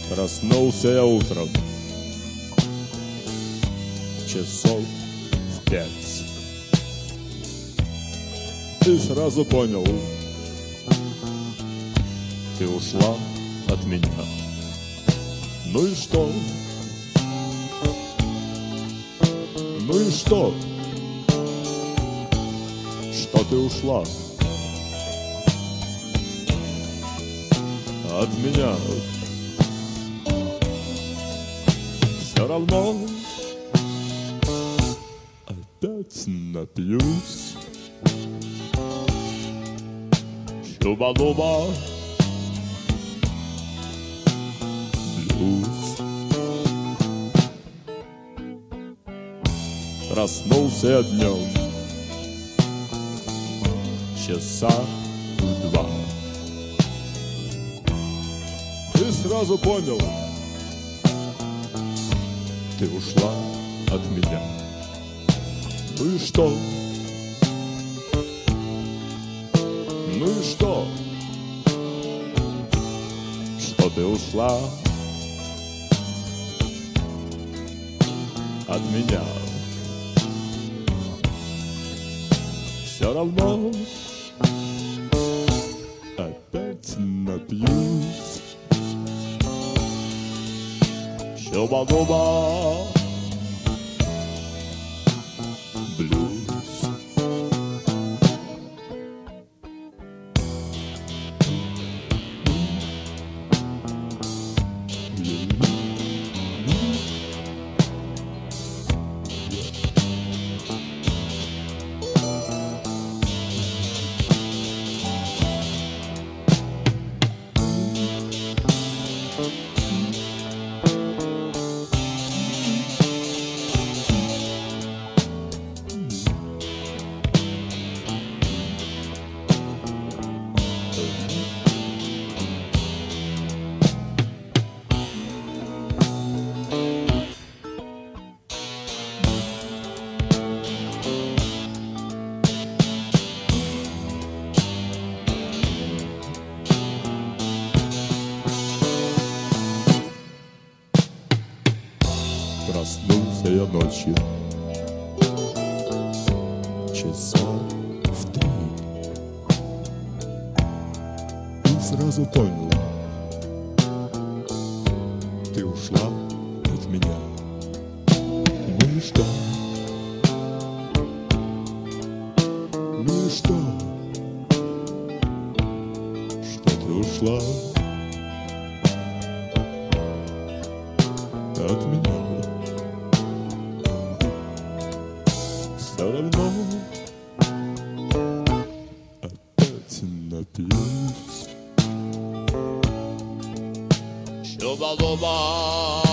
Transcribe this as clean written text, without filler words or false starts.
Проснулся я утром часов в 5 и сразу понял, ты ушла от меня. Ну и что? Ну и что? Что ты ушла от меня? Все равно опять напьюсь. Чуба-дуба блюз. Проснулся я днем часа в 2 и сразу понял, ты ушла от меня. Ну и что? Ну и что? Что ты ушла от меня? Все равно опять напьюсь. Чуба-дуба блюз. Проснулся я ночью часа в 3 и сразу понял, ты ушла от меня. Ну и что? Ну и что? Что ты ушла от меня? Все равно опять напьюсь. Чуба-дуба